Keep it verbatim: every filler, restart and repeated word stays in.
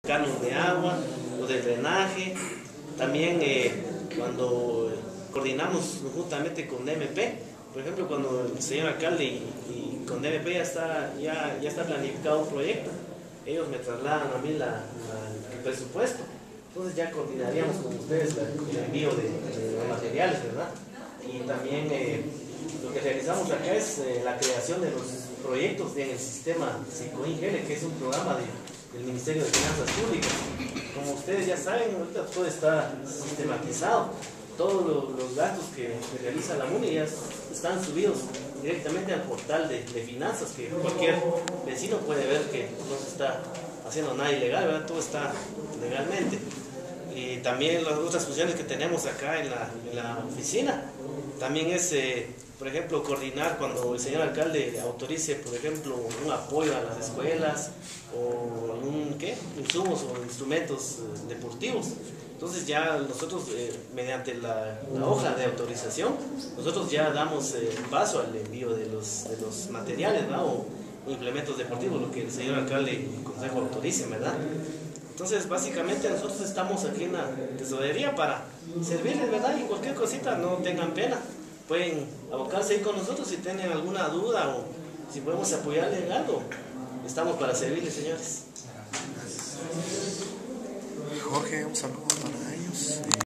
canos de agua o de drenaje. También eh, cuando coordinamos justamente con D M P, por ejemplo, cuando el señor alcalde y, y con D M P ya está, ya, ya está planificado un proyecto, ellos me trasladan a mí la, la, el presupuesto, entonces ya coordinaríamos con ustedes la, el envío de, de los materiales, ¿verdad? Y también eh, lo que realizamos acá es eh, la creación de los proyectos en el sistema Psicoingele, que es un programa de, del Ministerio de Finanzas Públicas. Como ustedes ya saben, ahorita todo está sistematizado. Todos los, los gastos que, que realiza la MUNI ya están subidos directamente al portal de, de finanzas, que cualquier vecino puede ver que no se está haciendo nada ilegal, ¿verdad? Todo está legalmente. Y también las otras funciones que tenemos acá en la, en la oficina, también es, eh, por ejemplo, coordinar cuando el señor alcalde autorice, por ejemplo, un apoyo a las escuelas o algún, ¿qué? insumos o instrumentos eh, deportivos. Entonces ya nosotros, eh, mediante la, la hoja de autorización, nosotros ya damos eh, paso al envío de los, de los materiales, ¿no? o, o implementos deportivos, lo que el señor alcalde y el consejo autoricen, ¿verdad? Entonces, básicamente nosotros estamos aquí en la tesorería para servirles, ¿verdad? Y cualquier cosita, no tengan pena. Pueden abocarse ahí con nosotros si tienen alguna duda o si podemos apoyarles en algo. Estamos para servirles, señores. Jorge, un saludo para ellos.